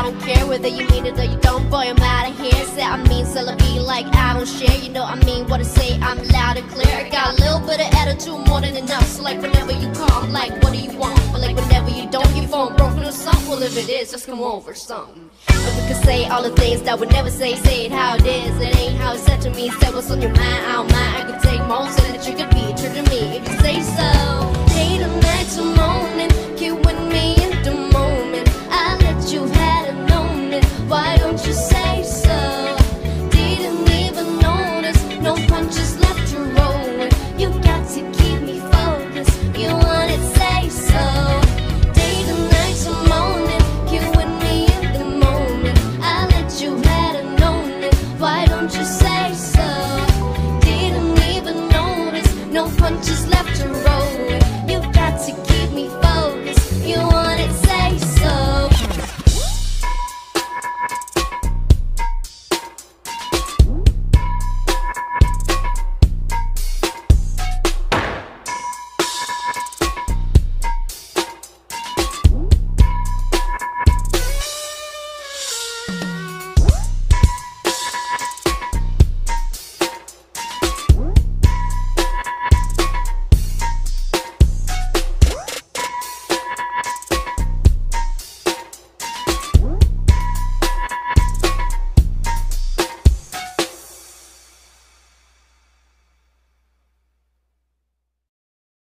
don't care whether you mean it or you don't, boy, I'm out of here. Say I mean, so I be like I don't share. You know I mean what I say, I'm loud and clear. I got a little bit of attitude, more than enough. So like whenever you come, like what do you want? But like whenever you don't, your phone broken or something. Well, if it is, just come over something. And we can say all the things that we never say. Say it how it is, it ain't how it's said to me. Say what's on your mind, I don't mind. I can take most of that you could be true to me if you say so. Day to night to morning.